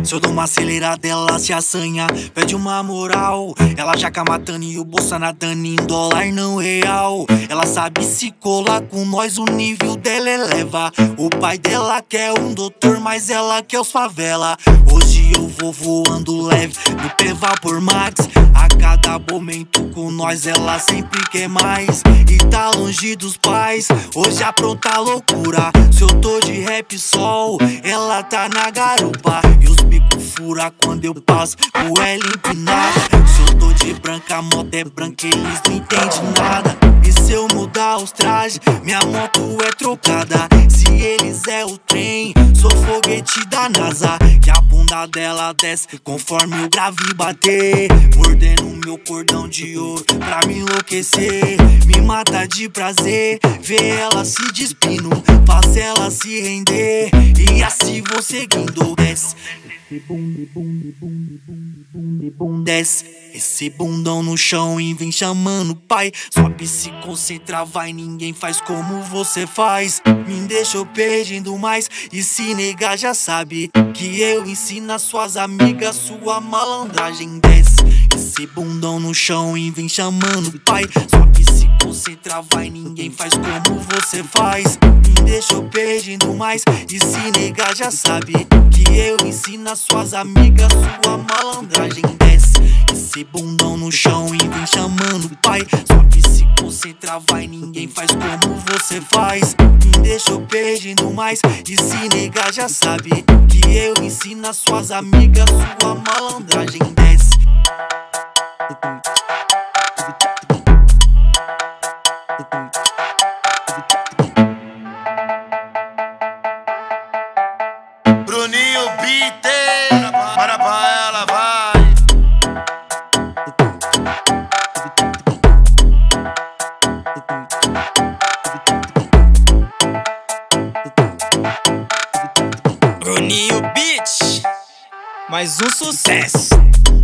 Se eu dou uma acelerada, ela se assanha, pede uma moral. Ela jaca matando e o bolsa nadando em dólar não real. Ela sabe se colar com nós, o nível dela eleva. O pai dela quer um doutor, mas ela quer os favela. Hoje eu vou voando leve no P-Vapor Max. A cada momento com nós ela sempre quer mais. E tá longe dos pais, hoje apronta a loucura. Se eu tô de rap sol, ela tá na garupa. E os bico fura quando eu passo com ela empinada. Se eu tô de branca, a moto é branca, eles não entendem nada. E se eu mudar os trajes, minha moto é trocada. Se eles é o trem, sou foguete da NASA. Que a bunda dela desce conforme o grave bater. Mordendo meu cordão de ouro pra me enlouquecer. Me mata de prazer, ver ela se despindo, faz ela se render. E assim vou seguindo. Desce desce esse bundão no chão e vem chamando o pai. Sobe, se concentra, vai, ninguém faz como você faz. Me deixou perdendo mais, e se negar já sabe que eu ensino as suas amigas sua malandragem. Desce esse bundão no chão e vem chamando o pai. Sobe, se concentra, vai, ninguém faz como você faz. Me deixou perdendo mais, e se negar já sabe que eu ensino as suas amigas sua malandragem. Desce esse bundão no chão e vem chamando o pai. Sobe, se concentra, vai, ninguém faz como você faz. Me deixou perdendo mais, e se negar já sabe que eu ensino as suas amigas sua malandragem. Desce Bruninho Beat, para pra ela, vai. Bruninho Beat, mais um sucesso.